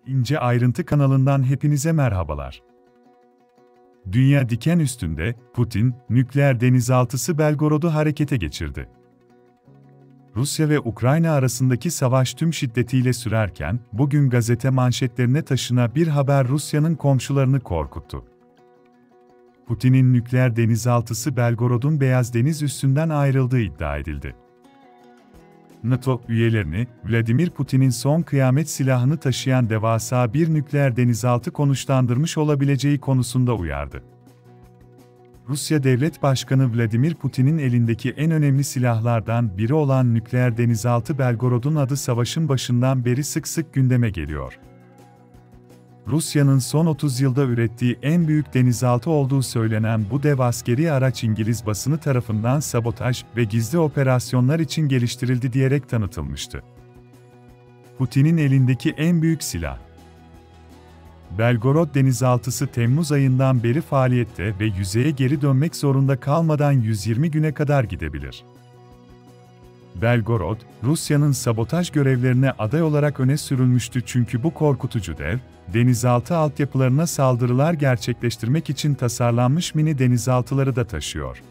İnce Ayrıntı kanalından hepinize merhabalar. Dünya diken üstünde, Putin, nükleer denizaltısı Belgorod'u harekete geçirdi. Rusya ve Ukrayna arasındaki savaş tüm şiddetiyle sürerken, bugün gazete manşetlerine taşınan bir haber Rusya'nın komşularını korkuttu. Putin'in nükleer denizaltısı Belgorod'un Beyaz Deniz üssünden ayrıldığı iddia edildi. NATO üyelerini, Vladimir Putin'in son kıyamet silahını taşıyan devasa bir nükleer denizaltı konuşlandırmış olabileceği konusunda uyardı. Rusya Devlet Başkanı Vladimir Putin'in elindeki en önemli silahlardan biri olan nükleer denizaltı Belgorod'un adı savaşın başından beri sık sık gündeme geliyor. Rusya'nın son 30 yılda ürettiği en büyük denizaltı olduğu söylenen bu dev askeri araç İngiliz basını tarafından sabotaj ve gizli operasyonlar için geliştirildi diyerek tanıtılmıştı. Putin'in elindeki en büyük silah. Belgorod denizaltısı Temmuz ayından beri faaliyette ve yüzeye geri dönmek zorunda kalmadan 120 güne kadar gidebilir. Belgorod, Rusya'nın sabotaj görevlerine aday olarak öne sürülmüştü çünkü bu korkutucu dev, denizaltı altyapılarına saldırılar gerçekleştirmek için tasarlanmış mini denizaltıları da taşıyor.